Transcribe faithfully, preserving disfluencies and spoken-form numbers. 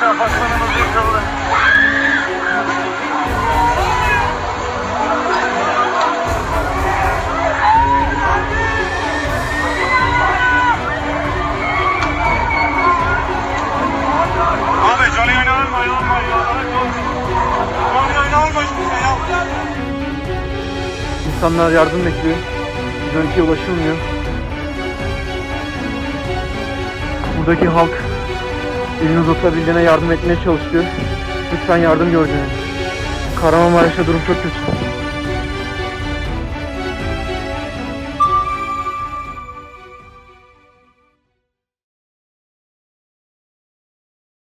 Apartmanımız yıkıldı. Abi canı yayını alma, alma ya. Canı yayını alma işte ya. İnsanlar yardım bekliyor. Görüntüye ulaşılmıyor. Buradaki halk elini uzatabildiğine yardım etmeye çalışıyor. Lütfen yardım gördüğünüz. Kahramanmaraş'ta durum çok kötü.